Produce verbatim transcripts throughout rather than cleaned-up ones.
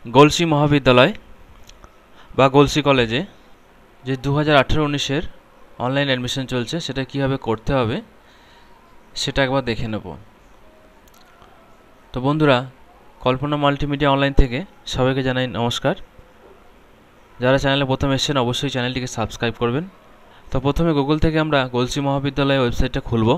গলসি মহাবিদ্যালয় বা গলসি কলেজে যে দু হাজার আঠেরো উনিশের অনলাইন অ্যাডমিশন চলছে সেটা কীভাবে করতে হবে সেটা একবার দেখে নেব। তো বন্ধুরা, কল্পনা মাল্টিমিডিয়া অনলাইন থেকে সবাইকে জানাই নমস্কার। যারা চ্যানেলে প্রথম এসেছেন অবশ্যই চ্যানেলটিকে সাবস্ক্রাইব করবেন। তো প্রথমে গুগল থেকে আমরা গলসি মহাবিদ্যালয়ের ওয়েবসাইটটা খুলব।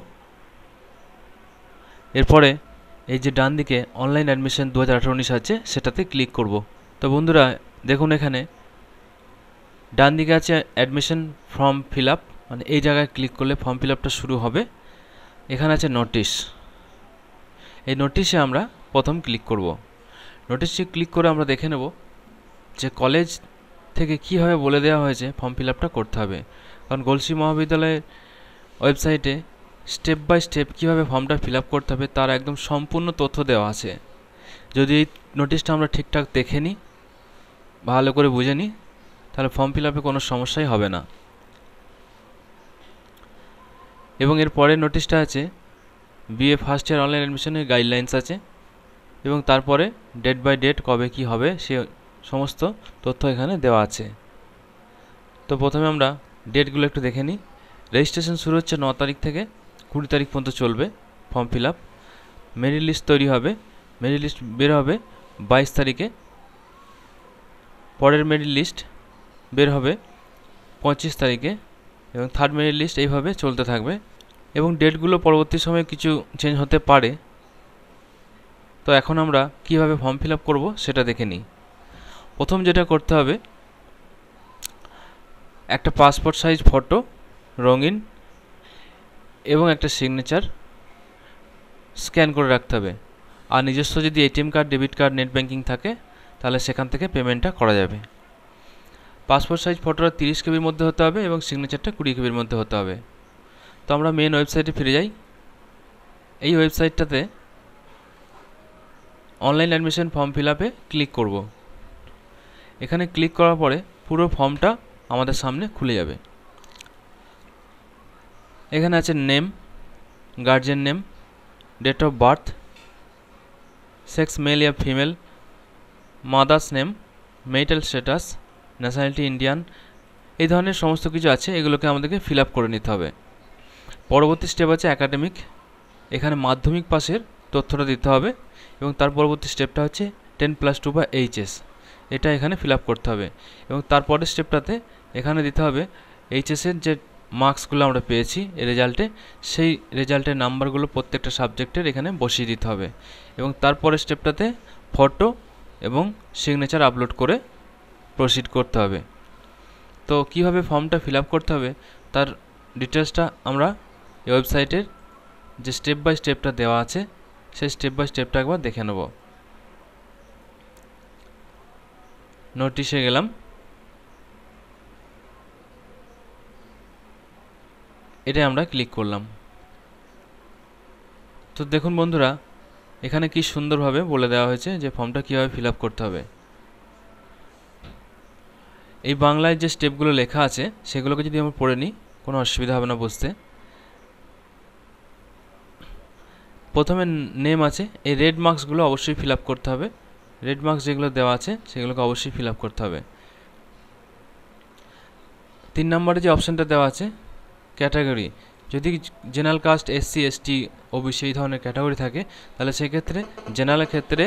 এরপরে এই যে ডান দিকে অনলাইন অ্যাডমিশন দু হাজার আঠেরো উনিশ আছে সেটাতে ক্লিক করব। তো বন্ধুরা দেখুন, এখানে ডান দিকে আছে অ্যাডমিশন ফর্ম ফিল আপ, মানে এই জায়গায় ক্লিক করলে ফর্ম ফিল আপটা শুরু হবে। এখানে আছে নোটিশ, এই নোটিশে আমরা প্রথম ক্লিক করব। নোটিশে ক্লিক করে আমরা দেখে নেব যে কলেজ থেকে কীভাবে বলে দেওয়া হয়েছে ফর্ম ফিল আপটা করতে হবে। কারণ গলসি মহাবিদ্যালয়ের ওয়েবসাইটে স্টেপ বাই স্টেপ কীভাবে ফর্মটা ফিল আপ করতে হবে তার একদম সম্পূর্ণ তথ্য দেওয়া আছে। যদি এই নোটিশটা আমরা ঠিকঠাক দেখে নিই, ভালো করে বুঝে নিই, তাহলে ফর্ম ফিল আপে কোনো সমস্যাই হবে না। এবং এর পরের নোটিশটা আছে বিএ ফার্স্ট ইয়ার অনলাইন অ্যাডমিশনের গাইডলাইন্স আছে, এবং তারপরে ডেট বাই ডেট কবে কি হবে সে সমস্ত তথ্য এখানে দেওয়া আছে। তো প্রথমে আমরা ডেটগুলো একটু দেখে নিই। রেজিস্ট্রেশন শুরু হচ্ছে ন তারিখ থেকে কুড়ি তারিখ পর্যন্ত চলবে form fill up. Merit list তৈরি হবে, মেরিট লিস্ট বের হবে বাইশ তারিখে। পরের মেরিট লিস্ট বের হবে পঁচিশ তারিখে, এবং থার্ড মেরিট লিস্ট এইভাবে চলতে থাকবে। এবং ডেটগুলো পরবর্তী সময়ে কিছু চেঞ্জ হতে পারে। তো এখন আমরা কিভাবে ফর্ম ফিল আপ করবো সেটা দেখে নিই। প্রথম যেটা করতে হবে, একটা পাসপোর্ট সাইজ ফটো রঙিন এবং একটা সিগনেচার স্ক্যান করে রাখতে হবে। আর নিজস্ব যদি ATM card, debit card, net banking থাকে তাহলে সেখান থেকে পেমেন্টটা করা যাবে। পাসপোর্ট সাইজ ফটোটা তিরিশ কেবির মধ্যে হতে হবে এবং সিগনেচারটা কুড়ি কেবির মধ্যে হতে হবে। তো আমরা মেন ওয়েবসাইটে ফিরে যাই। এই ওয়েবসাইটটাতে অনলাইন অ্যাডমিশন ফর্ম ফিল আপে ক্লিক করব। এখানে ক্লিক করার পরে পুরো ফর্মটা আমাদের সামনে খুলে যাবে। এখানে আছে name, guardian name, date of birth, sex male या female, mother's name, marital status, nationality Indian, এই ধরনের সমস্ত কিছু আছে। এগুলোকে আমাদেরকে ফিল আপ করে নিতে হবে। পরবর্তী স্টেপ আছে একাডেমিক। এখানে মাধ্যমিক পাসের তথ্যটা দিতে হবে, এবং তার পরবর্তী স্টেপটা হচ্ছে টেন প্লাস টু বা এইচএস, এটা এখানে ফিল আপ করতে হবে। এবং তারপরের স্টেপটাতে এখানে দিতে হবে এইচএসের যে মার্কসগুলো আমরা পেয়েছি এই রেজাল্টে, সেই রেজাল্টের নাম্বারগুলো প্রত্যেকটা সাবজেক্টের এখানে বসিয়ে দিতে হবে। এবং তারপরের স্টেপটাতে ফটো এবং সিগনেচার আপলোড করে প্রসিড করতে হবে। তো কীভাবে ফর্মটা ফিল আপ করতে হবে তার ডিটেলসটা আমরা এই ওয়েবসাইটের যে স্টেপ বাই স্টেপটা দেওয়া আছে সেই স্টেপ বাই স্টেপটা একবার দেখে নেব। নোটিশে গেলাম, এটা আমরা ক্লিক করলাম। তো দেখুন বন্ধুরা, এখানে কি সুন্দরভাবে বলে দেওয়া হয়েছে যে ফর্মটা কীভাবে ফিল আপ করতে হবে। এই বাংলায় যে স্টেপগুলো লেখা আছে সেগুলোকে যদি আমরা পড়ে নিই কোনো অসুবিধা হবে না বুঝতে। প্রথমে নেম আছে, এই রেড মার্কসগুলো অবশ্যই ফিল আপ করতে হবে। রেড মার্কস যেগুলো দেওয়া আছে সেগুলোকে অবশ্যই ফিল আপ করতে হবে। তিন নম্বরে যে অপশানটা দেওয়া আছে ক্যাটাগরি, যদি general caste, SC, ST, OBC এই ধরনের ক্যাটাগরি থাকে তাহলে সেক্ষেত্রে জেনারেলের ক্ষেত্রে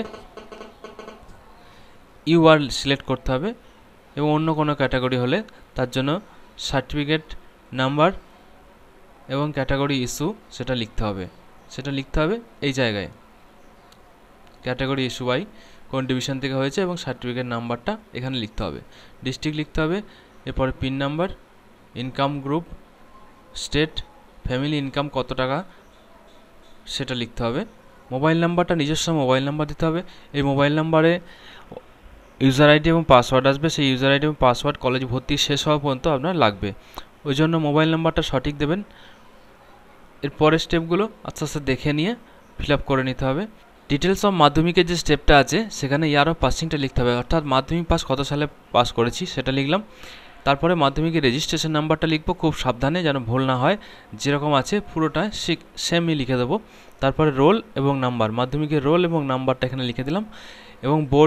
ইউআর সিলেক্ট করতে হবে, এবং অন্য কোনো ক্যাটাগরি হলে তার জন্য সার্টিফিকেট নাম্বার এবং ক্যাটাগরি ইস্যু সেটা লিখতে হবে। সেটা লিখতে হবে এই জায়গায়, ক্যাটাগরি ইস্যু বাই কোন ডিভিশন থেকে হয়েছে এবং সার্টিফিকেট নাম্বারটা এখানে লিখতে হবে। ডিস্ট্রিক্ট লিখতে হবে, এরপরে pin number, income group, state, family income কত টাকা সেটা লিখতে হবে। মোবাইল নাম্বারটা নিজস্ব মোবাইল নাম্বার দিতে হবে। এই মোবাইল নাম্বারে ইউজার আইডি এবং পাসওয়ার্ড আসবে, সেই ইউজার আইডি এবং পাসওয়ার্ড কলেজ ভর্তি শেষ হওয়া পর্যন্ত আপনার লাগবে, ওই জন্য মোবাইল নাম্বারটা সঠিক দেবেন। এর পরের স্টেপগুলো আস্তে আস্তে দেখে নিয়ে ফিল আপ করে নিতে হবে। ডিটেলস অফ মাধ্যমিকের যে স্টেপটা আছে সেখানে ইয়ার অফ পাসিংটা লিখতে হবে, অর্থাৎ মাধ্যমিক পাস কত সালে পাস করেছি সেটা লিখলাম। তারপরে মাধ্যমিকের রেজিস্ট্রেশন নাম্বারটা লিখবো, খুব সাবধানে যেন ভুল না হয়, যেরকম আছে পুরোটা সেমই লিখে দেবো। তারপরে রোল এবং নাম্বার, মাধ্যমিকের রোল এবং নাম্বারটা এখানে লিখে দিলাম। এবং বোর্ড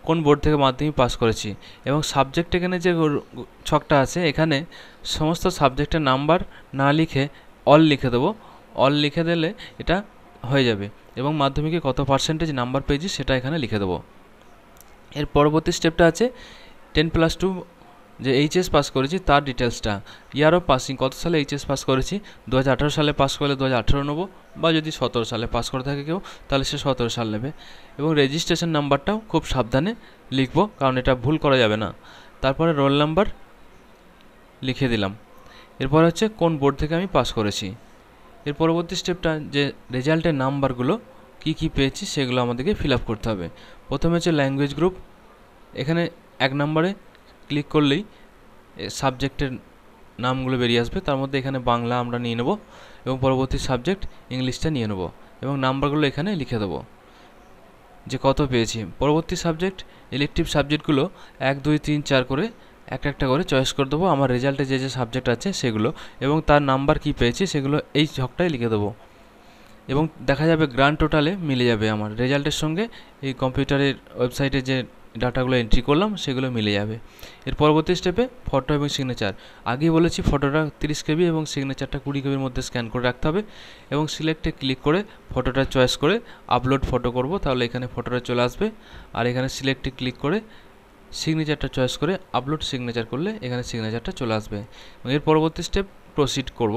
কোন বোর্ড থেকে মাধ্যমিক পাস করেছি, এবং সাবজেক্ট এখানে যে ছকটা আছে এখানে সমস্ত সাবজেক্টের নাম্বার না লিখে অল লিখে দেবো। অল লিখে দিলে এটা হয়ে যাবে, এবং মাধ্যমিকে কত পার্সেন্টেজ নাম্বার পেয়েছি সেটা এখানে লিখে দেবো। এর পরবর্তী স্টেপটা আছে টেন প্লাস টু যে এইচএস পাস করেছি তার ডিটেলসটা, ইয়ার অফ পাসিং, কত সালে এইচএস পাস করেছি, দু হাজার আঠারো সালে পাস করলে দু হাজার আঠারো নেবো, বা যদি সতেরো সালে পাস করে থাকে কেউ তাহলে সে সতেরো সাল নেবে। এবং রেজিস্ট্রেশন নাম্বারটাও খুব সাবধানে লিখব, কারণ এটা ভুল করা যাবে না। তারপরে রোল নাম্বার লিখে দিলাম। এরপর হচ্ছে কোন বোর্ড থেকে আমি পাস করেছি। এর পরবর্তী স্টেপটা যে রেজাল্টের নাম্বারগুলো কি কি পেয়েছি সেগুলো আমাদেরকে ফিল আপ করতে হবে। প্রথমে হচ্ছে ল্যাঙ্গুয়েজ গ্রুপ, এখানে এক নম্বরে ক্লিক করলেই সাবজেক্টের নামগুলো বেরিয়ে আসবে, তার মধ্যে এখানে বাংলা আমরা নিয়ে নেব, এবং পরবর্তী সাবজেক্ট ইংলিশটা নিয়ে নেব, এবং নাম্বারগুলো এখানে লিখে দেবো যে কত পেয়েছি। পরবর্তী সাবজেক্ট ইলেকটিভ সাবজেক্টগুলো এক দুই তিন চার করে একটা একটা করে চয়েস করে দেবো, আমার রেজাল্টে যে যে সাবজেক্ট আছে সেগুলো, এবং তার নাম্বার কি পেয়েছি সেগুলো এই ছকটায় লিখে দেবো, এবং দেখা যাবে গ্র্যান্ড টোটালে মিলে যাবে আমার রেজাল্টের সঙ্গে এই কম্পিউটারের ওয়েবসাইটে যে ডাটাগুলো এন্ট্রি করলাম সেগুলো মিলে যাবে। এর পরবর্তী স্টেপে ফটো এবং সিগনেচার, আগেই বলেছি ফটোটা তিরিশ কেবি এবং সিগনেচারটা কুড়ি কেবির মধ্যে স্ক্যান করে রাখতে হবে, এবং সিলেক্টে ক্লিক করে ফটোটা চয়েস করে আপলোড ফটো করব, তাহলে এখানে ফটোটা চলে আসবে। আর এখানে সিলেক্টে ক্লিক করে সিগনেচারটা চয়েস করে আপলোড সিগনেচার করলে এখানে সিগনেচারটা চলে আসবে। এবং এর পরবর্তী স্টেপ প্রসিড করব,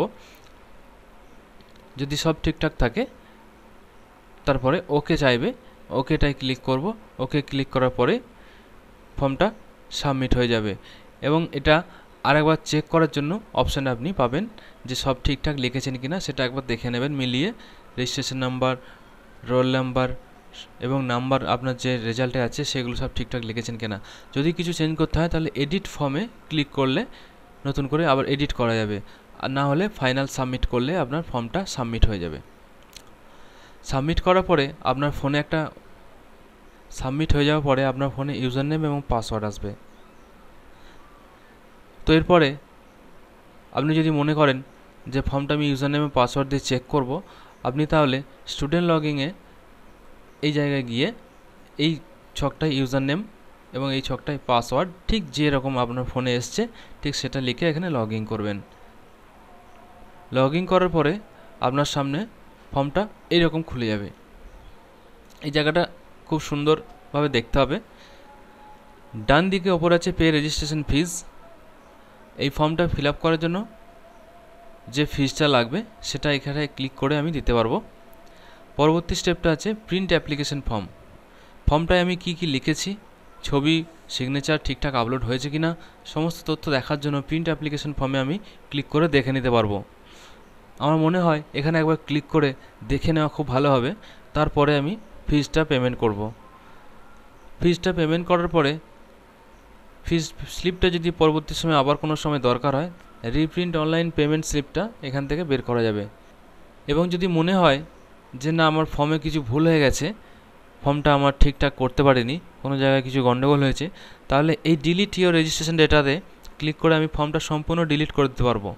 যদি সব ঠিকঠাক থাকে তারপরে ওকে চাইবে, ওকেটাই ক্লিক করব। ওকে ক্লিক করার পরে ফর্মটা সাবমিট হয়ে যাবে, এবং এটা আরেকবার চেক করার জন্য অপশানে আপনি পাবেন যে সব ঠিকঠাক লিখেছেন কিনা সেটা একবার দেখে নেবেন মিলিয়ে, রেজিস্ট্রেশন নাম্বার, রোল নাম্বার এবং নাম্বার আপনার যে রেজাল্টে আছে সেগুলো সব ঠিকঠাক লিখেছেন কিনা। যদি কিছু চেঞ্জ করতে হয় তাহলে এডিট ফর্মে ক্লিক করলে নতুন করে আবার এডিট করা যাবে, আর না হলে ফাইনাল সাবমিট করলে আপনার ফর্মটা সাবমিট হয়ে যাবে। সাবমিট করার পরে আপনার ফোনে একটা সাবমিট হয়ে যাওয়ার পরে আপনার ফোনে ইউজার নেম এবং পাসওয়ার্ড আসবে। তো এরপরে আপনি যদি মনে করেন যে ফর্মটা আমি ইউজার নেম এবং পাসওয়ার্ড দিয়ে চেক করব, আপনি তাহলে স্টুডেন্ট লগইনে এই জায়গায় গিয়ে এই ছকটায় ইউজার নেম এবং এই ছকটায় পাসওয়ার্ড ঠিক যেরকম আপনার ফোনে এসছে ঠিক সেটা লিখে এখানে লগ ইন করবেন। লগ ইন করার পরে আপনার সামনে ফর্মটা এইরকম খুলে যাবে। এই জায়গাটা খুব সুন্দরভাবে দেখতে হবে। ডান দিকে ওপর আছে পে রেজিস্ট্রেশন ফিজ। এই ফর্মটা ফিল আপ করার জন্য যে ফিজটা লাগবে সেটা এখানে ক্লিক করে আমি দিতে পারবো। পরবর্তী স্টেপটা আছে প্রিন্ট অ্যাপ্লিকেশন ফর্ম। ফর্মটায় আমি কি কি লিখেছি, ছবি, সিগনেচার ঠিকঠাক আপলোড হয়েছে কিনা সমস্ত তথ্য দেখার জন্য প্রিন্ট অ্যাপ্লিকেশন ফর্মে আমি ক্লিক করে দেখে নিতে পারবো। আমার মনে হয় এখানে একবার ক্লিক করে দেখে নেওয়া খুব ভালো হবে। তারপরে আমি ফিজটা পেমেন্ট করব। ফিজটা পেমেন্ট করার পরে ফিজ স্লিপটা যদি পরবর্তী সময় আবার কোনো সময় দরকার হয়, রিপ্রিন্ট অনলাইন পেমেন্ট স্লিপটা এখান থেকে বের করা যাবে। এবং যদি মনে হয় যে না আমার ফর্মে কিছু ভুল হয়ে গেছে, ফর্মটা আমার ঠিকঠাক করতে পারিনি, কোনো জায়গায় কিছু গণ্ডগোল হয়েছে, তাহলে এই ডিলিট ইওর রেজিস্ট্রেশন ডেটাতে ক্লিক করে আমি ফর্মটা সম্পূর্ণ ডিলিট করে দিতে পারবো।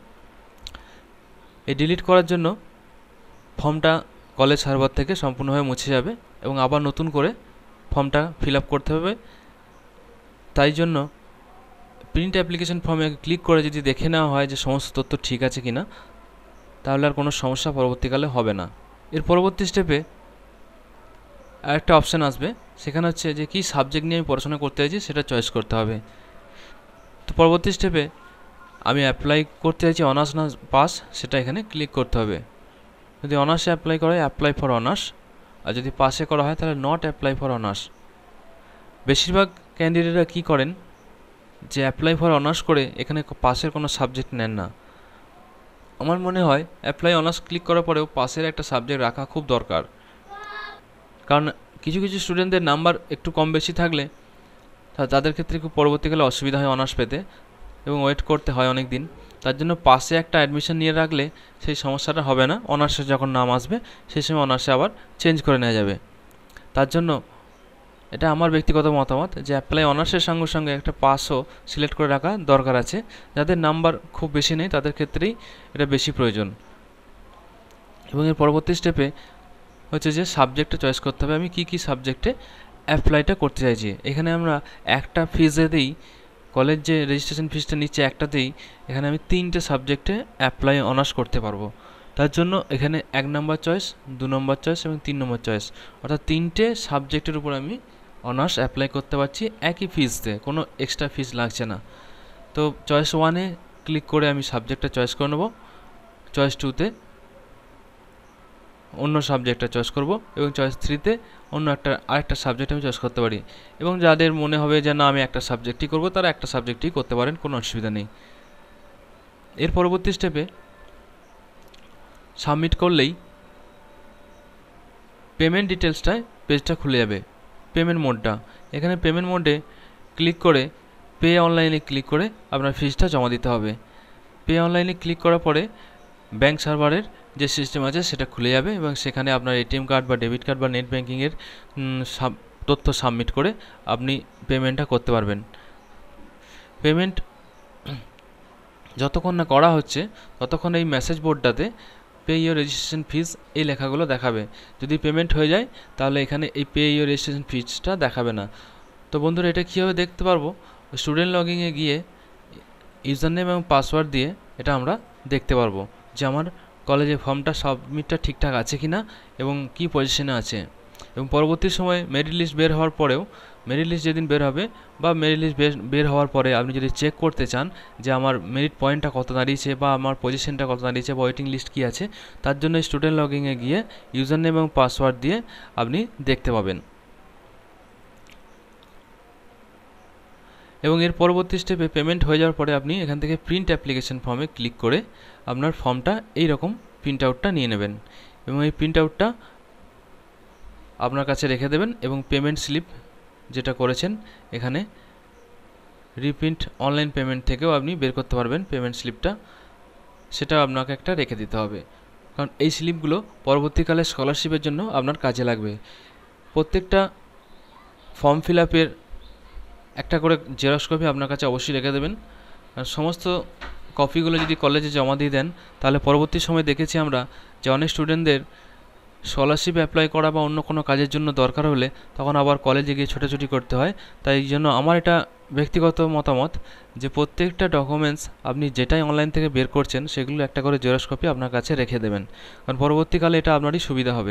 এই ডিলিট করার জন্য ফর্মটা কলেজ সার্ভার থেকে সম্পূর্ণভাবে মুছে যাবে এবং আবার নতুন করে ফর্মটা ফিল আপ করতে হবে। তাই জন্য প্রিন্ট অ্যাপ্লিকেশন ফর্মে ক্লিক করে যদি দেখে নেওয়া হয় যে সমস্ত তথ্য ঠিক আছে কিনা, তাহলে আর কোনো সমস্যা পরবর্তীকালে হবে না। এর পরবর্তী স্টেপে আরেকটা অপশান আসবে, সেখানে হচ্ছে যে কী সাবজেক্ট নিয়ে আমি পড়াশোনা করতে চাইছি সেটা চয়েস করতে হবে। তো পরবর্তী স্টেপে আমি অ্যাপ্লাই করতে চাইছি অনার্স না পাস, সেটা এখানে ক্লিক করতে হবে। যদি অনার্সে অ্যাপ্লাই করা হয় অ্যাপ্লাই ফর অনার্স, আর যদি পাসে করা হয় তাহলে নট অ্যাপ্লাই ফর অনার্স। বেশিরভাগ ক্যান্ডিডেটরা কী করেন যে অ্যাপ্লাই ফর অনার্স করে এখানে পাসের কোনো সাবজেক্ট নেন না। আমার মনে হয় অ্যাপ্লাই অনার্স ক্লিক করার পরেও পাসের একটা সাবজেক্ট রাখা খুব দরকার, কারণ কিছু কিছু স্টুডেন্টদের নাম্বার একটু কম বেশি থাকলে তাদের ক্ষেত্রে খুব পরবর্তীকালে অসুবিধা হয় অনার্স পেতে এবং ওয়েট করতে হয় অনেক দিন। তার জন্য পাসে একটা অ্যাডমিশন নিয়ে রাখলে সেই সমস্যাটা হবে না, অনার্সে যখন নাম আসবে সেই সময় অনার্সে আবার চেঞ্জ করে নেওয়া যাবে। তার জন্য এটা আমার ব্যক্তিগত মতামত যে অ্যাপ্লাই অনার্সের সঙ্গে সঙ্গে একটা পাসও সিলেক্ট করে রাখা দরকার আছে। যাদের নাম্বার খুব বেশি নেই তাদের ক্ষেত্রেই এটা বেশি প্রয়োজন। এবং এর পরবর্তী স্টেপে হচ্ছে যে সাবজেক্টটা চয়েস করতে হবে, আমি কী কী সাবজেক্টে অ্যাপ্লাইটা করতে চাইছি। এখানে আমরা একটা ফিজেতেই, কলেজ যে রেজিস্ট্রেশন ফিজটা নিচ্ছে একটাতেই, এখানে আমি তিনটে সাবজেক্টে অ্যাপ্লাই অনার্স করতে পারবো। তার জন্য এখানে এক নম্বর চয়েস, দু নম্বর চয়েস এবং তিন নম্বর চয়েস, অর্থাৎ তিনটে সাবজেক্টের উপর আমি অনার্স অ্যাপ্লাই করতে পারছি একই ফিজতে, কোনো এক্সট্রা ফিজ লাগছে না। তো চয়েস ওয়ানে ক্লিক করে আমি সাবজেক্টটা চয়েস করে নেব, চয়েস টুতে অন্য সাবজেক্টটা চয়েস করব এবং চয়েস থ্রিতে অন্য একটা আরেকটা সাবজেক্ট আমি চয়েস করতে পারি। এবং যাদের মনে হবে যে না আমি একটা সাবজেক্টই করব, তারা একটা সাবজেক্টই করতে পারেন, কোনো অসুবিধা নেই। এর পরবর্তী স্টেপে সাবমিট করলেই পেমেন্ট ডিটেলসটায় পেজটা খুলে যাবে। পেমেন্ট মোডটা, এখানে পেমেন্ট মোডে ক্লিক করে পে অনলাইনে ক্লিক করে আপনার ফিজটা জমা দিতে হবে। পে অনলাইনে ক্লিক করার পরে ব্যাঙ্ক সার্ভারের যে সিস্টেম আছে সেটা খুলে যাবে এবং সেখানে আপনার এটিএম কার্ড বা ডেবিট কার্ড বা নেট ব্যাঙ্কিংয়ের তথ্য সাবমিট করে আপনি পেমেন্টটা করতে পারবেন। পেমেন্ট যতক্ষণ না করা হচ্ছে ততক্ষণ এই মেসেজ বোর্ডটাতে পে ইয়োর রেজিস্ট্রেশন ফিজ এই লেখাগুলো দেখাবে। যদি পেমেন্ট হয়ে যায় তাহলে এখানে এই পে ইয়োর রেজিস্ট্রেশন ফিজটা দেখাবে না। তো বন্ধুরা, এটা কীভাবে দেখতে পারবো? স্টুডেন্ট লগইনে গিয়ে ইউজার নেম এবং পাসওয়ার্ড দিয়ে এটা আমরা দেখতে পারবো যে আমার কলেজের ফর্মটা সাবমিটটা ঠিকঠাক আছে কি না এবং কী পজিশনে আছে। এবং পরবর্তী সময় মেরিট লিস্ট বের হওয়ার পরেও, মেরিট লিস্ট যেদিন বের হবে বা মেরিট লিস্ট বের হওয়ার পরে আপনি যদি চেক করতে চান যে আমার মেরিট পয়েন্টটা কত দাঁড়িয়েছে বা আমার পজিশনটা কত দাঁড়িয়েছে বা ওয়েটিং লিস্ট কী আছে, তার জন্য স্টুডেন্ট লগইনে গিয়ে ইউজার নেম এবং পাসওয়ার্ড দিয়ে আপনি দেখতে পাবেন। এবং এর পরবর্তী স্টেপে পেমেন্ট হয়ে যাওয়ার পরে আপনি এখান থেকে প্রিন্ট অ্যাপ্লিকেশন ফর্মে ক্লিক করে আপনার ফর্মটা এইরকম প্রিন্ট আউটটা নিয়ে নেবেন এবং এই প্রিন্ট আউটটা আপনার কাছে রেখে দেবেন এবং পেমেন্ট স্লিপ যেটা করেছেন এখানে রিপ্রিন্ট অনলাইন পেমেন্ট থেকেও আপনি বের করতে পারবেন পেমেন্ট স্লিপটা, সেটা আপনাকে একটা রেখে দিতে হবে, কারণ এই স্লিপগুলো পরবর্তীকালে স্কলারশিপের জন্য আপনার কাজে লাগবে। প্রত্যেকটা ফর্ম ফিল আপের একটা করে জেরক্স কপি আপনার কাছে অবশ্যই রেখে দেবেন। সমস্ত কপিগুলো যদি কলেজে জমা দিয়ে দেন তাহলে পরবর্তী সময় দেখেছি আমরা যে অনেক স্টুডেন্টদের স্কলারশিপ অ্যাপ্লাই করা বা অন্য কোনো কাজের জন্য দরকার হলে তখন আবার কলেজে গিয়ে ছোটাছুটি করতে হয়। তাই এই জন্য আমার এটা ব্যক্তিগত মতামত যে প্রত্যেকটা ডকুমেন্টস আপনি যেটাই অনলাইন থেকে বের করছেন সেগুলো একটা করে জেরক্স কপি আপনার কাছে রেখে দেবেন, কারণ পরবর্তীকালে এটা আপনারই সুবিধা হবে।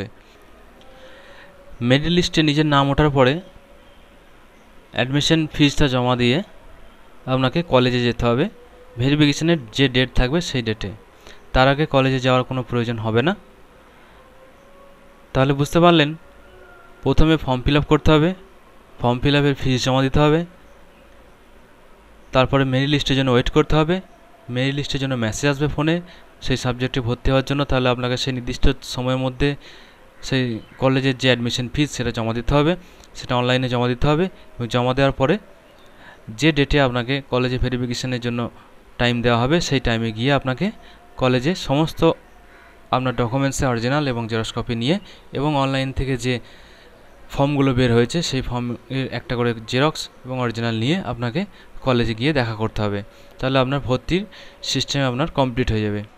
মেরিট লিস্টে নিজের নাম ওঠার পরে অ্যাডমিশন ফিজটা জমা দিয়ে আপনাকে কলেজে যেতে হবে। ভেরিফিকেশনের যে ডেট থাকবে সেই ডেটে, তার আগে কলেজে যাওয়ার কোনো প্রয়োজন হবে না। তাহলে বুঝতে পারলেন, প্রথমে ফর্ম ফিল আপ করতে হবে, ফর্ম ফিল আপের ফিজ জমা দিতে হবে, তারপরে মেরিট লিস্টের জন্য ওয়েট করতে হবে, মেরিট লিস্টের জন্য মেসেজ আসবে ফোনে সেই সাবজেক্টে ভর্তি হওয়ার জন্য, তাহলে আপনাকে সেই নির্দিষ্ট সময়ের মধ্যে সেই কলেজের যে অ্যাডমিশন ফিজ সেটা জমা দিতে হবে, সেটা অনলাইনে জমা দিতে হবে এবং জমা দেওয়ার পরে যে ডেটে আপনাকে কলেজে ভেরিফিকেশনের জন্য টাইম দেওয়া হবে সেই টাইমে গিয়ে আপনাকে কলেজে সমস্ত আপনার ডকুমেন্টসে অরিজিনাল এবং জেরক্স কপি নিয়ে এবং অনলাইন থেকে যে ফর্মগুলো বের হয়েছে সেই ফর্মের একটা করে জেরক্স এবং অরিজিনাল নিয়ে আপনাকে কলেজে গিয়ে দেখা করতে হবে। তাহলে আপনার ভর্তির সিস্টেম আপনার কমপ্লিট হয়ে যাবে।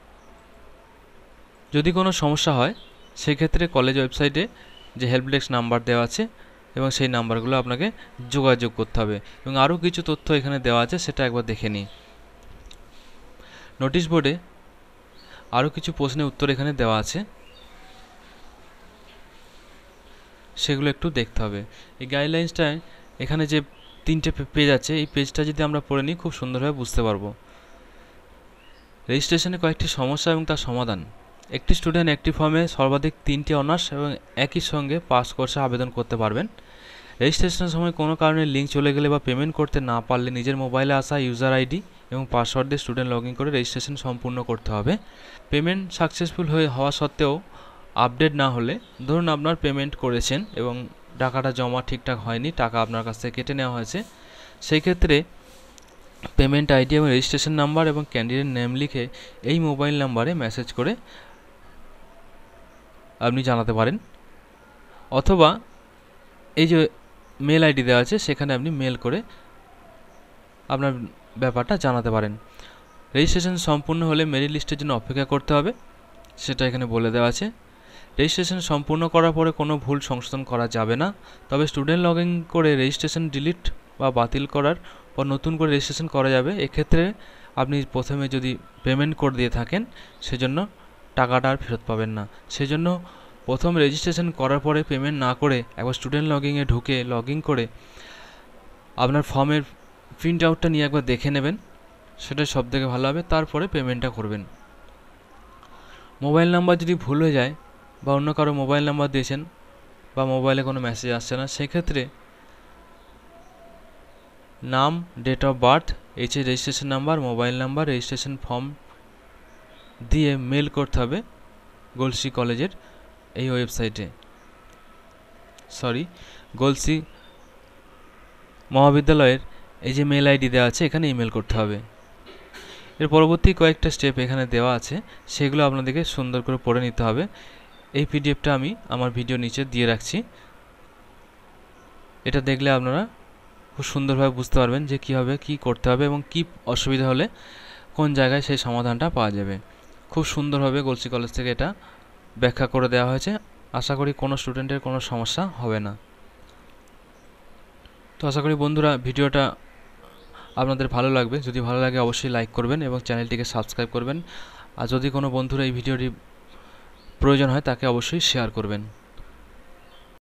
যদি কোনো সমস্যা হয় সেক্ষেত্রে কলেজ ওয়েবসাইটে যে হেল্প ডেস্ক নাম্বার দেওয়া আছে এবং সেই নাম্বারগুলো আপনাকে যোগাযোগ করতে হবে এবং আরও কিছু তথ্য এখানে দেওয়া আছে সেটা একবার দেখে নিই। নোটিশ বোর্ডে আরও কিছু প্রশ্নের উত্তর এখানে দেওয়া আছে, সেগুলো একটু দেখতে হবে। এই গাইডলাইন্সটায় এখানে যে তিনটে পেজ আছে এই পেজটা যদি আমরা পড়ে নিই খুব সুন্দরভাবে বুঝতে পারবো। রেজিস্ট্রেশনে কয়েকটি সমস্যা এবং তার সমাধান। একটি স্টুডেন্ট একটি ফর্মে সর্বাধিক তিনটি অনার্স এবং একই সঙ্গে পাস কোর্সে আবেদন করতে পারবেন। রেজিস্ট্রেশনের সময় কোনো কারণে লিঙ্ক চলে গেলে বা পেমেন্ট করতে না পারলে নিজের মোবাইলে আসা ইউজার আইডি এবং পাসওয়ার্ড দিয়ে স্টুডেন্ট লগ ইন করে রেজিস্ট্রেশন সম্পূর্ণ করতে হবে। পেমেন্ট সাকসেসফুল হয়ে হওয়া সত্ত্বেও আপডেট না হলে, ধরুন আপনার পেমেন্ট করেছেন এবং টাকাটা জমা ঠিকঠাক হয়নি, টাকা আপনার কাছ থেকে কেটে নেওয়া হয়েছে, সেই ক্ষেত্রে পেমেন্ট আইডি এবং রেজিস্ট্রেশন নাম্বার এবং ক্যান্ডিডেট নেম লিখে এই মোবাইল নাম্বারে মেসেজ করে আপনি জানাতে পারেন, অথবা এই যে মেল আইডি দেওয়া আছে সেখানে আপনি মেল করে আপনার ব্যাপারটা জানাতে পারেন। রেজিস্ট্রেশন সম্পূর্ণ হলে মেরিট লিস্টের জন্য অপেক্ষা করতে হবে, সেটা এখানে বলে দেওয়া আছে। রেজিস্ট্রেশন সম্পূর্ণ করার পরে কোনো ভুল সংশোধন করা যাবে না। তবে স্টুডেন্ট লগ ইন করে রেজিস্ট্রেশন ডিলিট বা বাতিল করার পর নতুন করে রেজিস্ট্রেশন করা যাবে। এক্ষেত্রে আপনি প্রথমে যদি পেমেন্ট করে দিয়ে থাকেন সেজন্য টাকাটা আর ফেরত পাবেন না। সেজন্য প্রথম রেজিস্ট্রেশন করার পরে পেমেন্ট না করে একবার স্টুডেন্ট লগইনে ঢুকে লগ ইন করে আপনার ফর্মের প্রিন্ট আউটটা নিয়ে একবার দেখে নেবেন, সেটা সব থেকে ভালো হবে। তারপরে পেমেন্টটা করবেন। মোবাইল নাম্বার যদি ভুল হয়ে যায় বা অন্য কারো মোবাইল নাম্বার দিয়েছেন বা মোবাইলে কোনো মেসেজ আসছে না, সেক্ষেত্রে নাম, date of birth, HS registration number, mobile number, registration form দিয়ে মেল করতে হবে গলসি কলেজের এই ওয়েবসাইটে, সরি গলসি মহাবিদ্যালয়ের এই যে মেল আইডি দেওয়া আছে এখানে ইমেল করতে হবে। এর পরবর্তী কয়েকটা স্টেপ এখানে দেওয়া আছে, সেগুলো আপনাদেরকে সুন্দর করে পড়ে নিতে হবে। এই পিডিএফটা আমি আমার ভিডিও নিচে দিয়ে রাখছি, এটা দেখলে আপনারা খুব সুন্দরভাবে বুঝতে পারবেন যে কীভাবে কী করতে হবে এবং কী অসুবিধা হলে কোন জায়গায় সেই সমাধানটা পাওয়া যাবে। খুব সুন্দরভাবে গলসি কলেজ থেকে এটা ব্যাখ্যা করে দেওয়া হয়েছে। আশা করি কোনো স্টুডেন্টের কোনো সমস্যা হবে না। তো আশা করি বন্ধুরা ভিডিওটা আপনাদের ভালো লাগবে। যদি ভালো লাগে অবশ্যই লাইক করবেন এবং চ্যানেলটিকে সাবস্ক্রাইব করবেন। আর যদি কোনো বন্ধুরা এই ভিডিওটি প্রয়োজন হয় তাকে অবশ্যই শেয়ার করবেন।